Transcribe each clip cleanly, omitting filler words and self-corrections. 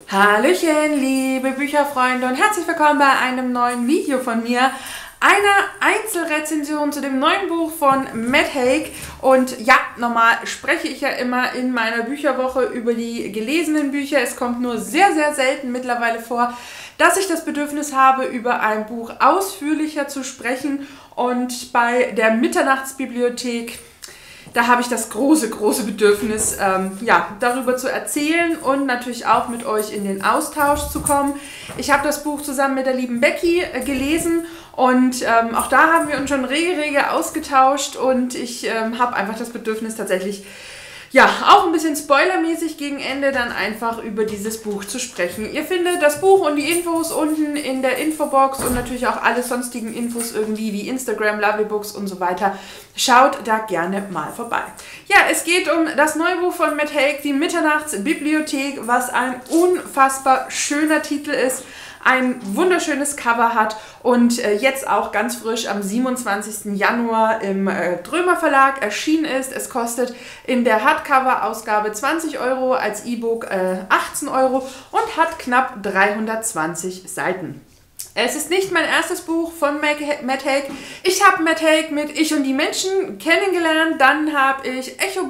Hallöchen, liebe Bücherfreunde und herzlich willkommen bei einem neuen Video von mir. Eine Einzelrezension zu dem neuen Buch von Matt Haig. Und ja, normal spreche ich ja immer in meiner Bücherwoche über die gelesenen Bücher. Es kommt nur sehr, sehr selten mittlerweile vor, dass ich das Bedürfnis habe, über ein Buch ausführlicher zu sprechen. Und bei der Mitternachtsbibliothek, da habe ich das große Bedürfnis, darüber zu erzählen und natürlich auch mit euch in den Austausch zu kommen. Ich habe das Buch zusammen mit der lieben Becky gelesen und auch da haben wir uns schon rege ausgetauscht und ich habe einfach das Bedürfnis tatsächlich, ja, auch ein bisschen spoilermäßig gegen Ende dann einfach über dieses Buch zu sprechen. Ihr findet das Buch und die Infos unten in der Infobox und natürlich auch alle sonstigen Infos irgendwie wie Instagram, Lovelybooks und so weiter. Schaut da gerne mal vorbei. Ja, es geht um das neue Buch von Matt Haig, die Mitternachtsbibliothek, was ein unfassbar schöner Titel ist, ein wunderschönes Cover hat und jetzt auch ganz frisch am 27. Januar im Drömer Verlag erschienen ist. Es kostet in der Hardcover-Ausgabe 20 €, als E-Book 18 € und hat knapp 320 Seiten. Es ist nicht mein erstes Buch von Matt Haig. Ich habe Matt Haig mit Ich und die Menschen kennengelernt, dann habe ich Echo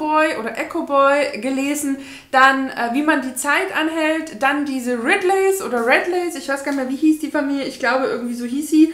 Boy gelesen, dann Wie man die Zeit anhält, dann diese Ridleys, ich weiß gar nicht mehr, wie hieß die Familie, ich glaube irgendwie so hieß sie.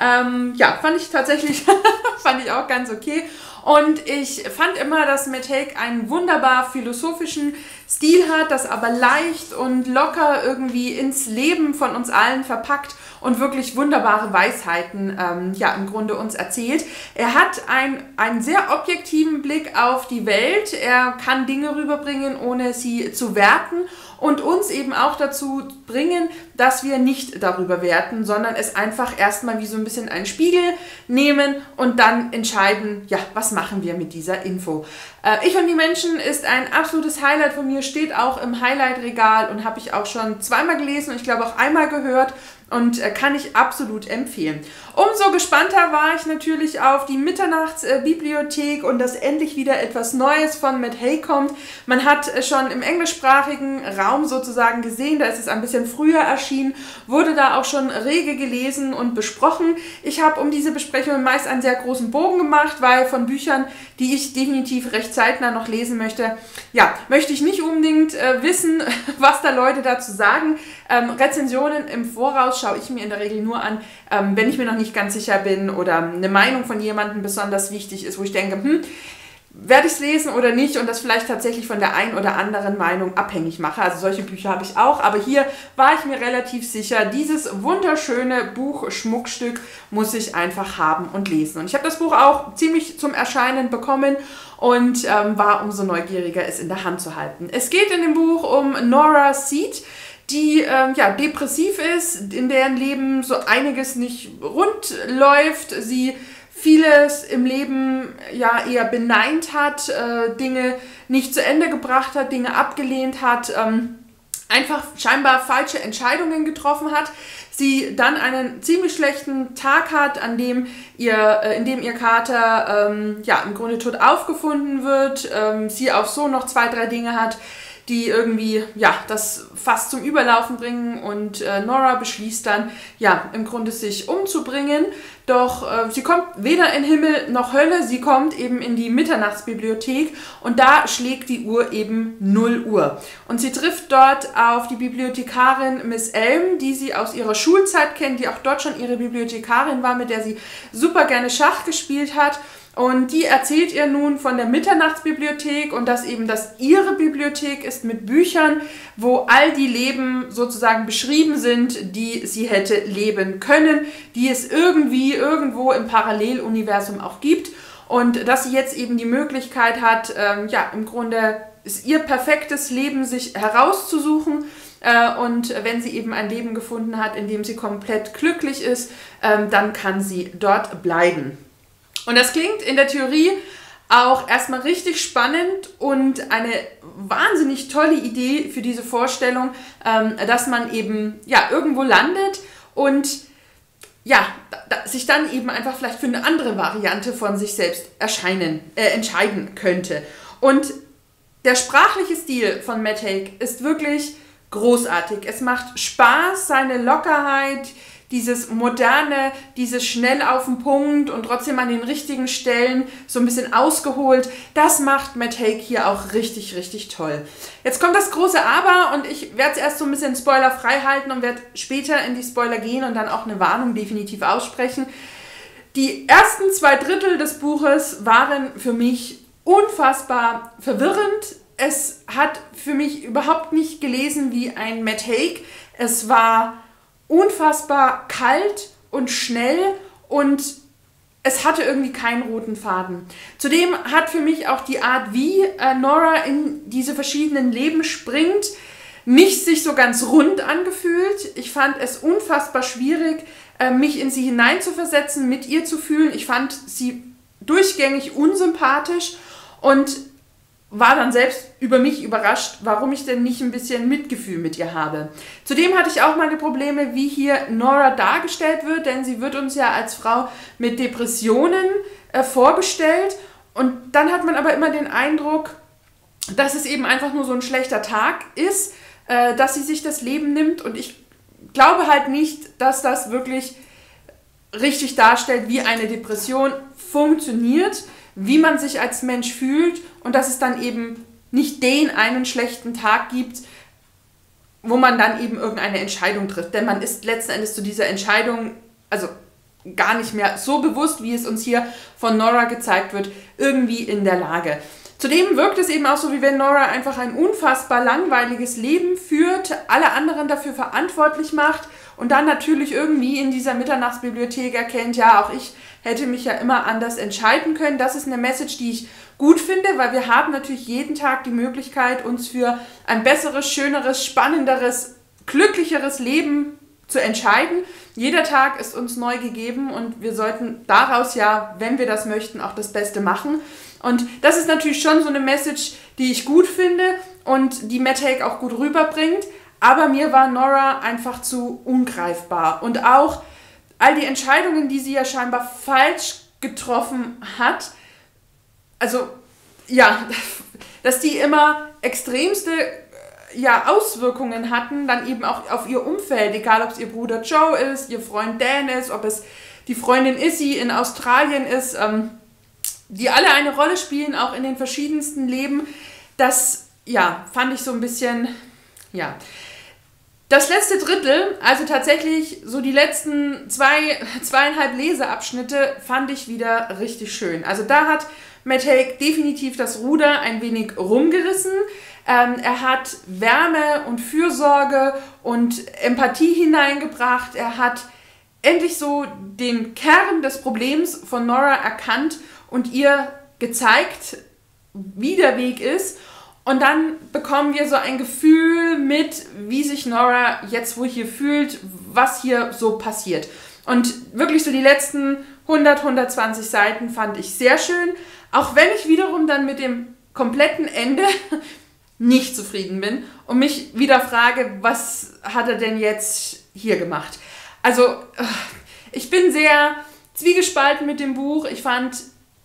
Ja, fand ich tatsächlich, fand ich auch ganz okay. Und ich fand immer, dass Matt Haig einen wunderbar philosophischen Stil hat, das aber leicht und locker irgendwie ins Leben von uns allen verpackt und wirklich wunderbare Weisheiten im Grunde uns erzählt. Er hat einen sehr objektiven Blick auf die Welt. Er kann Dinge rüberbringen, ohne sie zu werten und uns eben auch dazu bringen, dass wir nicht darüber werten, sondern es einfach erstmal wie so ein bisschen einen Spiegel nehmen und dann entscheiden, ja, was machen wir mit dieser Info. Ich und die Menschen ist ein absolutes Highlight von mir, steht auch im Highlight-Regal und habe ich auch schon zweimal gelesen und ich glaube auch einmal gehört. Und kann ich absolut empfehlen. Umso gespannter war ich natürlich auf die Mitternachtsbibliothek und dass endlich wieder etwas Neues von Matt Haig kommt. Man hat schon im englischsprachigen Raum sozusagen gesehen, da ist es ein bisschen früher erschienen, wurde da auch schon rege gelesen und besprochen. Ich habe um diese Besprechung meist einen sehr großen Bogen gemacht, weil von Büchern, die ich definitiv recht zeitnah noch lesen möchte, ja, möchte ich nicht unbedingt wissen, was da Leute dazu sagen. Rezensionen im Voraus schaue ich mir in der Regel nur an, wenn ich mir noch nicht ganz sicher bin oder eine Meinung von jemandem besonders wichtig ist, wo ich denke, werde ich es lesen oder nicht und das vielleicht tatsächlich von der einen oder anderen Meinung abhängig mache. Also solche Bücher habe ich auch, aber hier war ich mir relativ sicher, dieses wunderschöne Buch-Schmuckstück muss ich einfach haben und lesen. Und ich habe das Buch auch ziemlich zum Erscheinen bekommen und war umso neugieriger, es in der Hand zu halten. Es geht in dem Buch um Nora Seed, die depressiv ist, in deren Leben so einiges nicht rund läuft, sie vieles im Leben ja eher beneint hat, Dinge nicht zu Ende gebracht hat, Dinge abgelehnt hat, einfach scheinbar falsche Entscheidungen getroffen hat. Sie dann einen ziemlich schlechten Tag hat, in dem ihr Kater im Grunde tot aufgefunden wird, sie auch so noch 2, 3 Dinge hat, die irgendwie, ja, das fast zum Überlaufen bringen und Nora beschließt dann, ja, im Grunde sich umzubringen, doch sie kommt weder in Himmel noch Hölle, sie kommt eben in die Mitternachtsbibliothek und da schlägt die Uhr eben 0 Uhr. Und sie trifft dort auf die Bibliothekarin Miss Elm, die sie aus ihrer Schulzeit kennt, die auch dort schon ihre Bibliothekarin war, mit der sie super gerne Schach gespielt hat. Und die erzählt ihr nun von der Mitternachtsbibliothek und dass eben das ihre Bibliothek ist mit Büchern, wo all die Leben sozusagen beschrieben sind, die sie hätte leben können, die es irgendwo im Paralleluniversum auch gibt. Und dass sie jetzt eben die Möglichkeit hat, im Grunde ist ihr perfektes Leben sich herauszusuchen. Und wenn sie eben ein Leben gefunden hat, in dem sie komplett glücklich ist, dann kann sie dort bleiben. Und das klingt in der Theorie auch erstmal richtig spannend und eine wahnsinnig tolle Idee für diese Vorstellung, dass man eben irgendwo landet und sich dann eben einfach vielleicht für eine andere Variante von sich selbst entscheiden könnte. Und der sprachliche Stil von Matt Haig ist wirklich großartig. Es macht Spaß, seine Lockerheit, dieses Moderne, dieses schnell auf den Punkt und trotzdem an den richtigen Stellen so ein bisschen ausgeholt. Das macht Matt Haig hier auch richtig, richtig toll. Jetzt kommt das große Aber und ich werde es erst so ein bisschen spoilerfrei halten und werde später in die Spoiler gehen und dann auch eine Warnung definitiv aussprechen. Die ersten 2/3 des Buches waren für mich unfassbar verwirrend. Es hat für mich überhaupt nicht gelesen wie ein Matt Haig. Es war unfassbar kalt und schnell und es hatte irgendwie keinen roten Faden. Zudem hat für mich auch die Art, wie Nora in diese verschiedenen Leben springt, nicht sich so ganz rund angefühlt. Ich fand es unfassbar schwierig, mich in sie hineinzuversetzen, mit ihr zu fühlen. Ich fand sie durchgängig unsympathisch und war dann selbst über mich überrascht, warum ich denn nicht ein bisschen Mitgefühl mit ihr habe. Zudem hatte ich auch meine Probleme, wie hier Nora dargestellt wird, denn sie wird uns ja als Frau mit Depressionen vorgestellt und dann hat man aber immer den Eindruck, dass es eben einfach nur so ein schlechter Tag ist, dass sie sich das Leben nimmt und ich glaube halt nicht, dass das wirklich richtig darstellt, wie eine Depression funktioniert, wie man sich als Mensch fühlt und dass es dann eben nicht den einen schlechten Tag gibt, wo man dann eben irgendeine Entscheidung trifft. Denn man ist letzten Endes zu dieser Entscheidung, also gar nicht mehr so bewusst, wie es uns hier von Nora gezeigt wird, irgendwie in der Lage. Zudem wirkt es eben auch so, wie wenn Nora einfach ein unfassbar langweiliges Leben führt, alle anderen dafür verantwortlich macht und dann natürlich irgendwie in dieser Mitternachtsbibliothek erkennt, ja, auch ich hätte mich ja immer anders entscheiden können. Das ist eine Message, die ich gut finde, weil wir haben natürlich jeden Tag die Möglichkeit, uns für ein besseres, schöneres, spannenderes, glücklicheres Leben zu entscheiden. Jeder Tag ist uns neu gegeben und wir sollten daraus ja, wenn wir das möchten, auch das Beste machen. Und das ist natürlich schon so eine Message, die ich gut finde und die Matt Haig auch gut rüberbringt. Aber mir war Nora einfach zu ungreifbar. Und auch all die Entscheidungen, die sie ja scheinbar falsch getroffen hat, also ja, dass die immer extremste Auswirkungen hatten, dann eben auch auf ihr Umfeld, egal ob es ihr Bruder Joe ist, ihr Freund Dan ist, ob es die Freundin Issy in Australien ist, die alle eine Rolle spielen, auch in den verschiedensten Leben. Das, fand ich so ein bisschen, Das letzte Drittel, also tatsächlich so die letzten 2,5 Leseabschnitte, fand ich wieder richtig schön. Also da hat Matt Haig definitiv das Ruder ein wenig rumgerissen. Er hat Wärme und Fürsorge und Empathie hineingebracht. Er hat endlich so den Kern des Problems von Nora erkannt und ihr gezeigt, wie der Weg ist. Und dann bekommen wir so ein Gefühl mit, wie sich Nora jetzt wohl hier fühlt, was hier so passiert. Und wirklich so die letzten 120 Seiten fand ich sehr schön, auch wenn ich wiederum dann mit dem kompletten Ende nicht zufrieden bin und mich wieder frage, was hat er denn jetzt hier gemacht? Also ich bin sehr zwiegespalten mit dem Buch. Ich fand,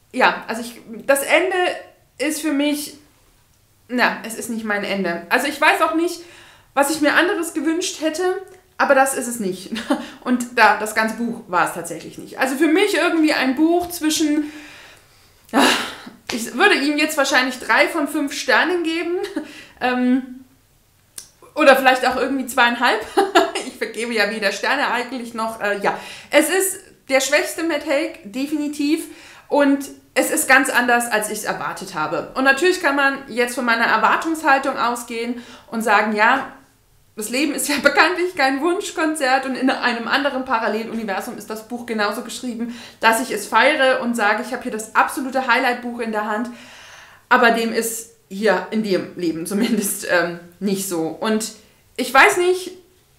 das Ende ist für mich, es ist nicht mein Ende. Also ich weiß auch nicht, was ich mir anderes gewünscht hätte, aber das ist es nicht. Und das ganze Buch war es tatsächlich nicht. Also für mich irgendwie ein Buch zwischen, ich würde ihm jetzt wahrscheinlich 3 von 5 Sternen geben, oder vielleicht auch irgendwie 2,5. Ich vergebe ja weder Sterne eigentlich noch, Es ist der schwächste Matt Haig, definitiv, und es ist ganz anders, als ich es erwartet habe. Und natürlich kann man jetzt von meiner Erwartungshaltung ausgehen und sagen, ja, das Leben ist ja bekanntlich kein Wunschkonzert und in einem anderen Paralleluniversum ist das Buch genauso geschrieben, dass ich es feiere und sage, ich habe hier das absolute Highlight-Buch in der Hand, aber dem ist hier in dem Leben zumindest nicht so. Und ich weiß nicht,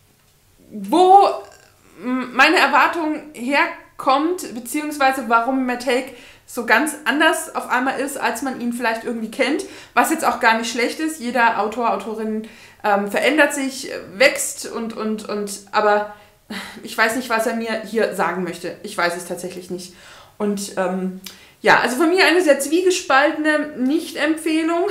wo meine Erwartung herkommt, beziehungsweise warum Matt Haig so ganz anders auf einmal ist, als man ihn vielleicht irgendwie kennt, was jetzt auch gar nicht schlecht ist. Jeder Autor, Autorin verändert sich, wächst aber ich weiß nicht, was er mir hier sagen möchte. Ich weiß es tatsächlich nicht. Und Ja, also von mir eine sehr zwiegespaltene Nicht-Empfehlung.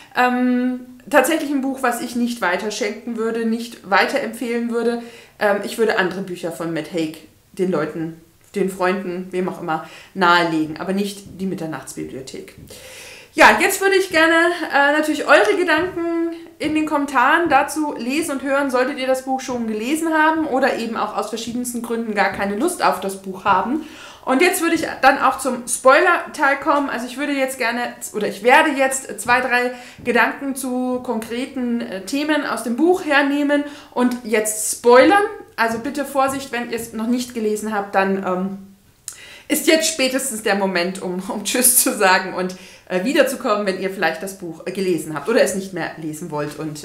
Tatsächlich ein Buch, was ich nicht weiterschenken würde, nicht weiterempfehlen würde. Ich würde andere Bücher von Matt Haig den Leuten, den Freunden, wem auch immer, nahelegen, aber nicht die Mitternachtsbibliothek. Ja, jetzt würde ich gerne natürlich eure Gedanken in den Kommentaren dazu lesen und hören, solltet ihr das Buch schon gelesen haben oder eben auch aus verschiedensten Gründen gar keine Lust auf das Buch haben. Und jetzt würde ich dann auch zum Spoiler-Teil kommen. Also ich würde jetzt gerne, oder ich werde jetzt 2, 3 Gedanken zu konkreten Themen aus dem Buch hernehmen und jetzt spoilern. Also bitte Vorsicht, wenn ihr es noch nicht gelesen habt, dann ist jetzt spätestens der Moment, um Tschüss zu sagen und wiederzukommen, wenn ihr vielleicht das Buch gelesen habt oder es nicht mehr lesen wollt. Und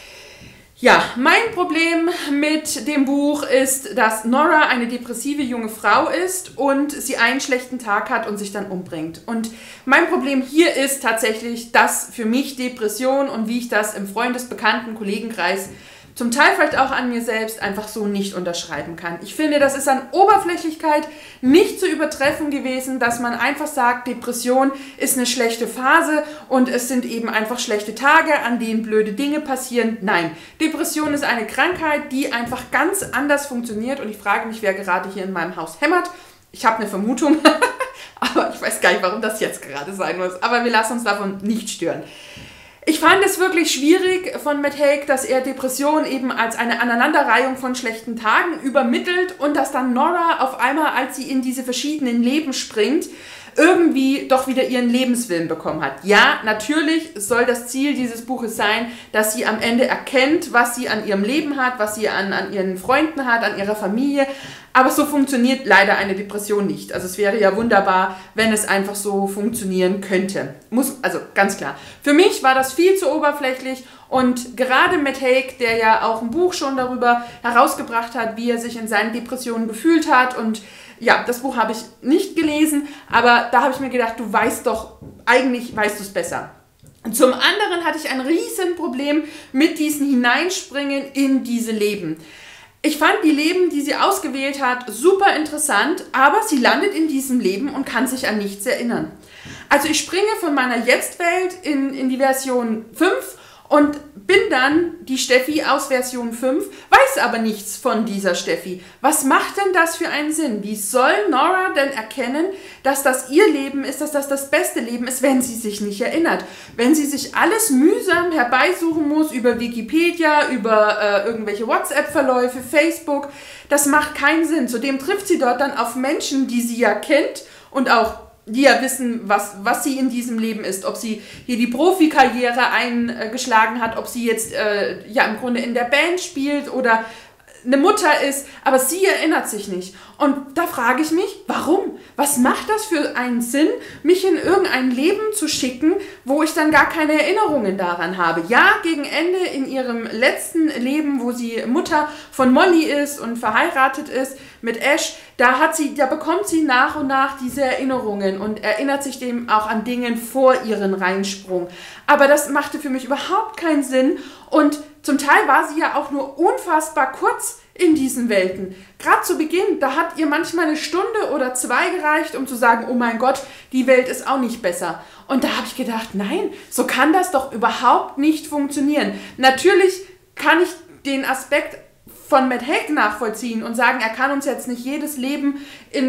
ja, mein Problem mit dem Buch ist, dass Nora eine depressive junge Frau ist und sie einen schlechten Tag hat und sich dann umbringt. Und mein Problem hier ist tatsächlich, dass für mich Depression und wie ich das im Freundes-, Kollegenkreis zum Teil vielleicht auch an mir selbst einfach so nicht unterschreiben kann. Ich finde, das ist an Oberflächlichkeit nicht zu übertreffen gewesen, dass man einfach sagt, Depression ist eine schlechte Phase und es sind eben einfach schlechte Tage, an denen blöde Dinge passieren. Nein, Depression ist eine Krankheit, die einfach ganz anders funktioniert und ich frage mich, wer gerade hier in meinem Haus hämmert. Ich habe eine Vermutung, aber ich weiß gar nicht, warum das jetzt gerade sein muss. Aber wir lassen uns davon nicht stören. Ich fand es wirklich schwierig von Matt Haig, dass er Depression eben als eine Aneinanderreihung von schlechten Tagen übermittelt und dass dann Nora auf einmal, als sie in diese verschiedenen Leben springt, irgendwie doch wieder ihren Lebenswillen bekommen hat. Ja, natürlich soll das Ziel dieses Buches sein, dass sie am Ende erkennt, was sie an ihrem Leben hat, was sie an ihren Freunden hat, an ihrer Familie. Aber so funktioniert leider eine Depression nicht. Also es wäre ja wunderbar, wenn es einfach so funktionieren könnte. Also ganz klar. Für mich war das viel zu oberflächlich und gerade Matt Haig, der ja auch ein Buch schon darüber herausgebracht hat, wie er sich in seinen Depressionen gefühlt hat und ja, das Buch habe ich nicht gelesen, aber da habe ich mir gedacht, du weißt doch, eigentlich weißt du es besser. Und zum anderen hatte ich ein riesen Problem mit diesem Hineinspringen in diese Leben. Ich fand die Leben, die sie ausgewählt hat, super interessant, aber sie landet in diesem Leben und kann sich an nichts erinnern. Also ich springe von meiner Jetzt-Welt in die Version 5 und bin dann die Steffi aus Version 5, weiß aber nichts von dieser Steffi. Was macht denn das für einen Sinn? Wie soll Nora denn erkennen, dass das ihr Leben ist, dass das das beste Leben ist, wenn sie sich nicht erinnert? Wenn sie sich alles mühsam herbeisuchen muss über Wikipedia, über irgendwelche WhatsApp-Verläufe, Facebook, das macht keinen Sinn. Zudem trifft sie dort dann auf Menschen, die sie ja kennt und auch die ja wissen, was sie in diesem Leben ist, ob sie hier die Profikarriere eingeschlagen hat, ob sie jetzt ja im Grunde in der Band spielt oder eine Mutter ist, aber sie erinnert sich nicht. Und da frage ich mich, warum? Was macht das für einen Sinn, mich in irgendein Leben zu schicken, wo ich dann gar keine Erinnerungen daran habe? Ja, gegen Ende in ihrem letzten Leben, wo sie Mutter von Molly ist und verheiratet ist mit Ash, da bekommt sie nach und nach diese Erinnerungen und erinnert sich dem auch an Dinge vor ihren Reinsprung. Aber das machte für mich überhaupt keinen Sinn und zum Teil war sie ja auch nur unfassbar kurz in diesen Welten. Gerade zu Beginn, da hat ihr manchmal eine Stunde oder 2 gereicht, um zu sagen, oh mein Gott, die Welt ist auch nicht besser. Und da habe ich gedacht, nein, so kann das doch überhaupt nicht funktionieren. Natürlich kann ich den Aspekt von Matt Haig nachvollziehen und sagen, er kann uns jetzt nicht jedes Leben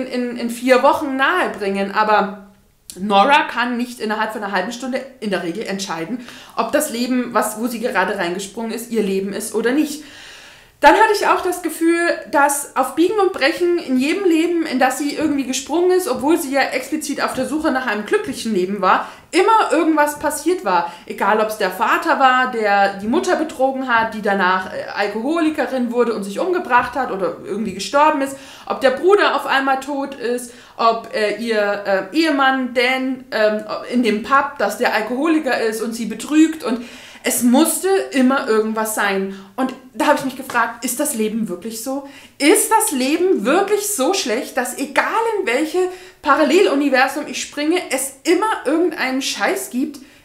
in 4 Wochen nahebringen, aber Nora kann nicht innerhalb von einer halben Stunde in der Regel entscheiden, ob das Leben, wo sie gerade reingesprungen ist, ihr Leben ist oder nicht. Dann hatte ich auch das Gefühl, dass auf Biegen und Brechen in jedem Leben, in das sie irgendwie gesprungen ist, obwohl sie ja explizit auf der Suche nach einem glücklichen Leben war, immer irgendwas passiert war. Egal, ob es der Vater war, der die Mutter betrogen hat, die danach Alkoholikerin wurde und sich umgebracht hat oder irgendwie gestorben ist, ob der Bruder auf einmal tot ist, ob ihr Ehemann Dan in dem Pub, dass der Alkoholiker ist und sie betrügt und es musste immer irgendwas sein. Und da habe ich mich gefragt, ist das Leben wirklich so? Ist das Leben wirklich so schlecht, dass egal in welche Paralleluniversum ich springe, es immer irgendeinen Scheiß gibt?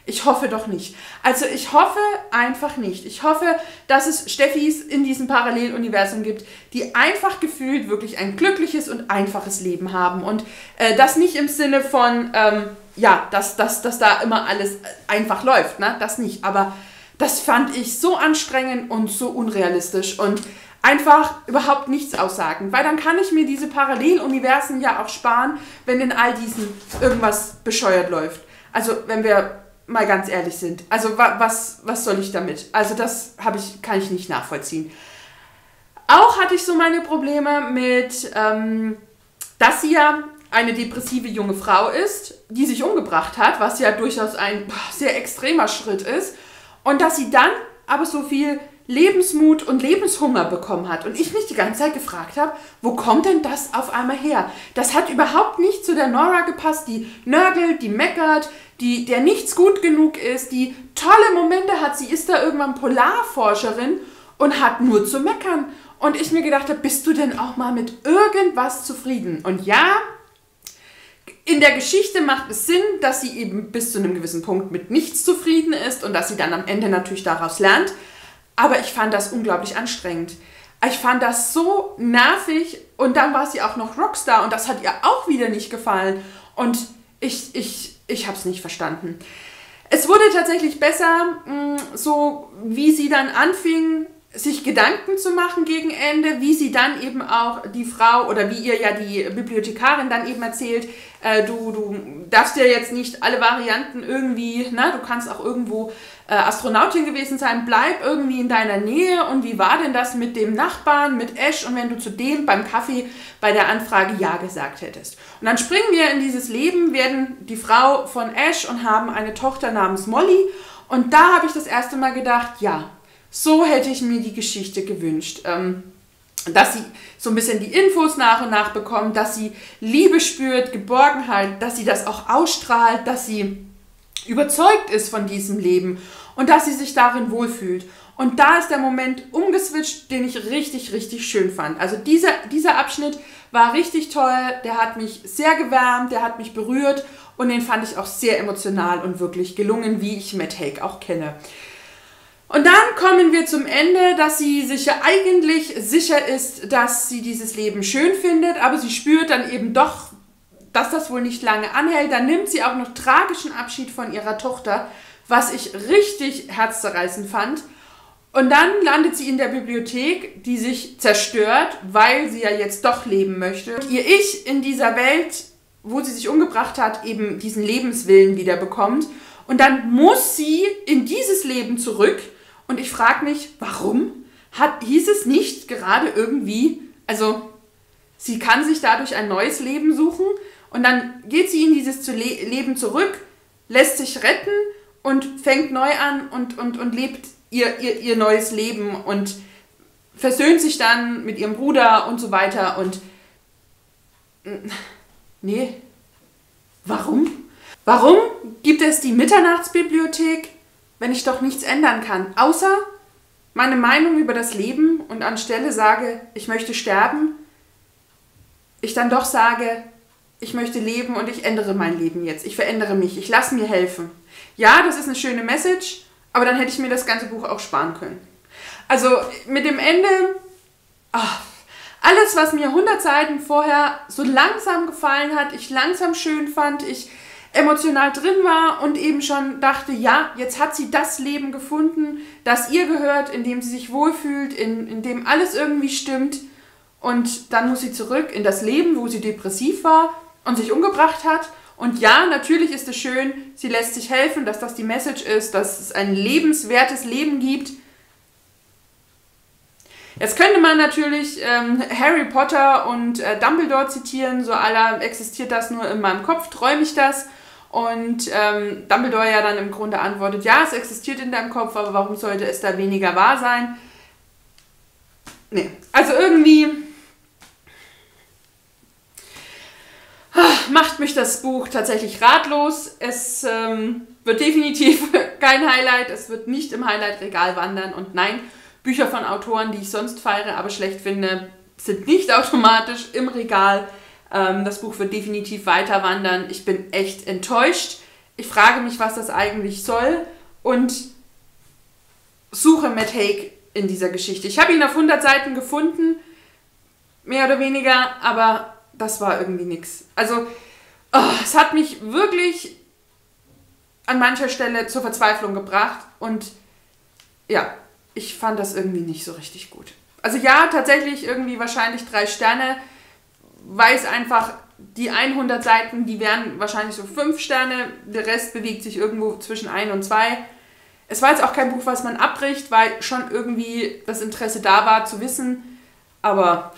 Ich hoffe doch nicht. Also ich hoffe einfach nicht. Ich hoffe, dass es Steffis in diesem Paralleluniversum gibt, die einfach gefühlt wirklich ein glückliches und einfaches Leben haben. Und das nicht im Sinne von, ja, dass da immer alles einfach läuft, ne? Das nicht. Aber das fand ich so anstrengend und so unrealistisch und einfach überhaupt nichts aussagend. Weil dann kann ich mir diese Paralleluniversen ja auch sparen, wenn in all diesen irgendwas bescheuert läuft. Also wenn wir mal ganz ehrlich sind. Also was soll ich damit? Also das kann ich nicht nachvollziehen. Auch hatte ich so meine Probleme mit, dass sie ja eine depressive junge Frau ist, die sich umgebracht hat, was ja durchaus ein sehr extremer Schritt ist. Und dass sie dann aber so viel Lebensmut und Lebenshunger bekommen hat. Und ich mich die ganze Zeit gefragt habe, wo kommt denn das auf einmal her? Das hat überhaupt nicht zu der Nora gepasst, die nörgelt, die meckert, der nichts gut genug ist, die tolle Momente hat. Sie ist da irgendwann Polarforscherin und hat nur zu meckern. Und ich mir gedacht habe, bist du denn auch mal mit irgendwas zufrieden? Und ja, in der Geschichte macht es Sinn, dass sie eben bis zu einem gewissen Punkt mit nichts zufrieden ist und dass sie dann am Ende natürlich daraus lernt. Aber ich fand das unglaublich anstrengend. Ich fand das so nervig und dann war sie auch noch Rockstar und das hat ihr auch wieder nicht gefallen. Und ich habe es nicht verstanden. Es wurde tatsächlich besser, so wie sie dann anfing, sich Gedanken zu machen gegen Ende, wie sie dann eben auch die Frau oder wie ihr ja die Bibliothekarin dann eben erzählt, du darfst ja jetzt nicht alle Varianten irgendwie, na, du kannst auch irgendwo Astronautin gewesen sein, bleib irgendwie in deiner Nähe und wie war denn das mit dem Nachbarn, mit Ash und wenn du zu dem beim Kaffee bei der Anfrage Ja gesagt hättest. Und dann springen wir in dieses Leben, werden die Frau von Ash und haben eine Tochter namens Molly und da habe ich das erste Mal gedacht, ja, so hätte ich mir die Geschichte gewünscht, dass sie so ein bisschen die Infos nach und nach bekommt, dass sie Liebe spürt, Geborgenheit, dass sie das auch ausstrahlt, dass sie überzeugt ist von diesem Leben und dass sie sich darin wohlfühlt. Und da ist der Moment umgeswitcht, den ich richtig, richtig schön fand. Also dieser Abschnitt war richtig toll, der hat mich sehr gewärmt, der hat mich berührt und den fand ich auch sehr emotional und wirklich gelungen, wie ich Matt Haig auch kenne. Und dann kommen wir zum Ende, dass sie sich ja eigentlich sicher ist, dass sie dieses Leben schön findet, aber sie spürt dann eben doch, dass das wohl nicht lange anhält. Dann nimmt sie auch noch tragischen Abschied von ihrer Tochter, was ich richtig herzzerreißend fand. Und dann landet sie in der Bibliothek, die sich zerstört, weil sie ja jetzt doch leben möchte. Und ihr Ich in dieser Welt, wo sie sich umgebracht hat, eben diesen Lebenswillen wieder bekommt. Und dann muss sie in dieses Leben zurück. Und ich frage mich, warum? Hieß es nicht gerade irgendwie, also sie kann sich dadurch ein neues Leben suchen und dann geht sie in dieses Leben zurück, lässt sich retten und fängt neu an und lebt ihr neues Leben und versöhnt sich dann mit ihrem Bruder und so weiter und nee, warum? Warum gibt es die Mitternachtsbibliothek, wenn ich doch nichts ändern kann, außer meine Meinung über das Leben und anstelle sage, ich möchte sterben, ich dann doch sage, ich möchte leben und ich ändere mein Leben jetzt, ich verändere mich, ich lasse mir helfen. Ja, das ist eine schöne Message, aber dann hätte ich mir das ganze Buch auch sparen können. Also mit dem Ende, alles was mir 100 Seiten vorher so langsam gefallen hat, ich langsam schön fand, ich emotional drin war und eben schon dachte, ja, jetzt hat sie das Leben gefunden, das ihr gehört, in dem sie sich wohlfühlt, in dem alles irgendwie stimmt. Und dann muss sie zurück in das Leben, wo sie depressiv war und sich umgebracht hat. Und ja, natürlich ist es schön, sie lässt sich helfen, dass das die Message ist, dass es ein lebenswertes Leben gibt. Jetzt könnte man natürlich Harry Potter und Dumbledore zitieren, so à la, existiert das nur in meinem Kopf, träume ich das? Und Dumbledore ja dann im Grunde antwortet, ja, es existiert in deinem Kopf, aber warum sollte es da weniger wahr sein? Nee, also irgendwie macht mich das Buch tatsächlich ratlos. Es wird definitiv kein Highlight, es wird nicht im Highlight-Regal wandern und nein, Bücher von Autoren, die ich sonst feiere, aber schlecht finde, sind nicht automatisch im Regal. Das Buch wird definitiv weiter wandern. Ich bin echt enttäuscht. Ich frage mich, was das eigentlich soll und suche Matt Haig in dieser Geschichte. Ich habe ihn auf 100 Seiten gefunden, mehr oder weniger, aber das war irgendwie nichts. Also, es hat mich wirklich an mancher Stelle zur Verzweiflung gebracht und ja, ich fand das irgendwie nicht so richtig gut. Also ja, tatsächlich irgendwie wahrscheinlich 3 Sterne, weil es einfach, die 100 Seiten, die wären wahrscheinlich so 5 Sterne, der Rest bewegt sich irgendwo zwischen 1 und 2. Es war jetzt auch kein Buch, was man abbricht, weil schon irgendwie das Interesse da war zu wissen, aber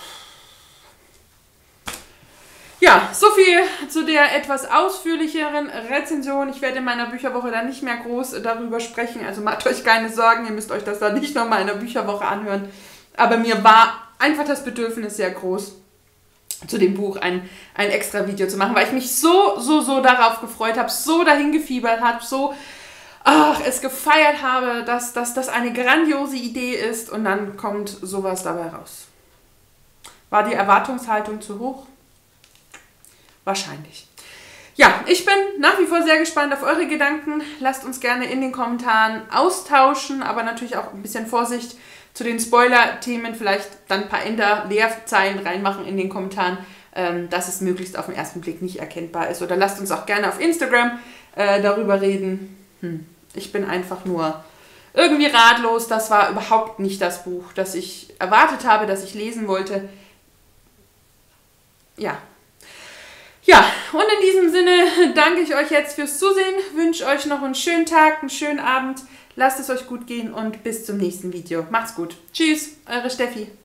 ja, so viel zu der etwas ausführlicheren Rezension. Ich werde in meiner Bücherwoche dann nicht mehr groß darüber sprechen, also macht euch keine Sorgen, ihr müsst euch das dann nicht nochmal in der Bücherwoche anhören. Aber mir war einfach das Bedürfnis sehr groß, zu dem Buch ein extra Video zu machen, weil ich mich so darauf gefreut habe, so dahin gefiebert habe, so es gefeiert habe, dass das eine grandiose Idee ist und dann kommt sowas dabei raus. War die Erwartungshaltung zu hoch? Wahrscheinlich. Ja, ich bin nach wie vor sehr gespannt auf eure Gedanken. Lasst uns gerne in den Kommentaren austauschen, aber natürlich auch ein bisschen Vorsicht zu den Spoiler-Themen. Vielleicht dann ein paar Leerzeilen reinmachen in den Kommentaren, dass es möglichst auf den ersten Blick nicht erkennbar ist. Oder lasst uns auch gerne auf Instagram darüber reden. Ich bin einfach nur irgendwie ratlos. Das war überhaupt nicht das Buch, das ich erwartet habe, das ich lesen wollte. Ja, und in diesem Sinne danke ich euch jetzt fürs Zusehen, wünsche euch noch einen schönen Tag, einen schönen Abend, lasst es euch gut gehen und bis zum nächsten Video. Macht's gut. Tschüss, eure Steffi.